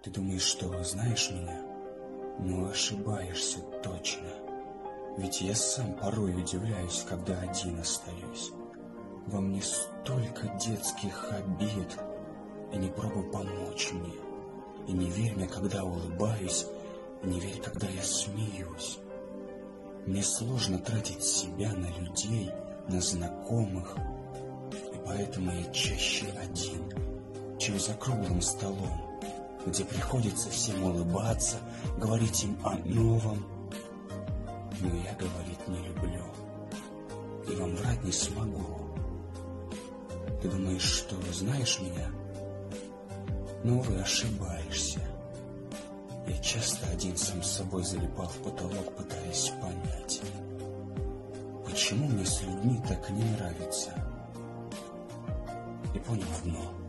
Ты думаешь, что знаешь меня, но ошибаешься точно. Ведь я сам порой удивляюсь, когда один остаюсь. Во мне столько детских обид, и не пробуй помочь мне. И не верь мне, когда улыбаюсь, и не верь, когда я смеюсь. Мне сложно тратить себя на людей, на знакомых, и поэтому я чаще один, чем за круглым столом, где приходится всем улыбаться, говорить им о новом. Но я говорить не люблю, и вам врать не смогу. Ты думаешь, что знаешь меня? Но, увы, ошибаешься. Я часто один сам с собой залипал в потолок, пытаясь понять, почему мне с людьми так не нравится. И понял одно.